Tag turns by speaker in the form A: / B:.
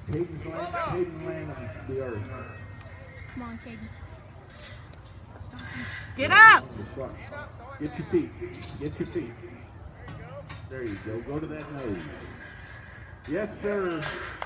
A: Caden land on the earth.
B: Come on, Caden.
C: Get up!
A: Get your feet. Get your feet. There you go. Go to that nose. Yes, sir.